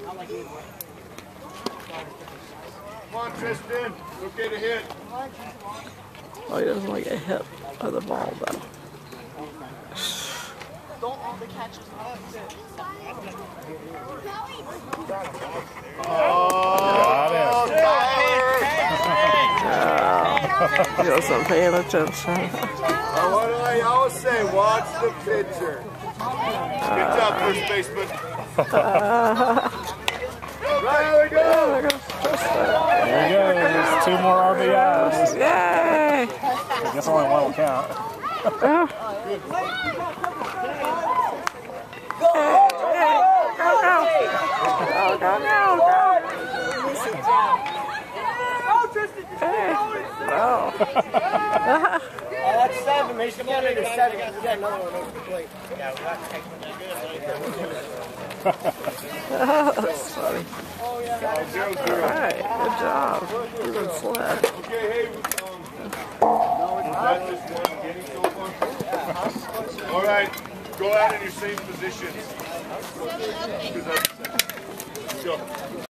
Come on, Tristan. Okay to hit. Oh, he doesn't want to get hit by the ball, though. Don't all the catches up. Oh, He wasn't paying attention. what do I always say? Watch the pitcher. Good job, first baseman. There we go. There we go. There's 2 more RBIs. Yay! I guess only one will count. That's 7. They should get it to 7. We got another one over the plate. Yeah, we're not taking that good. That's funny. Zero's good. Alright, good job. Even sled. Okay, hey, was that just one getting so far? All right, go out in your same positions. Go.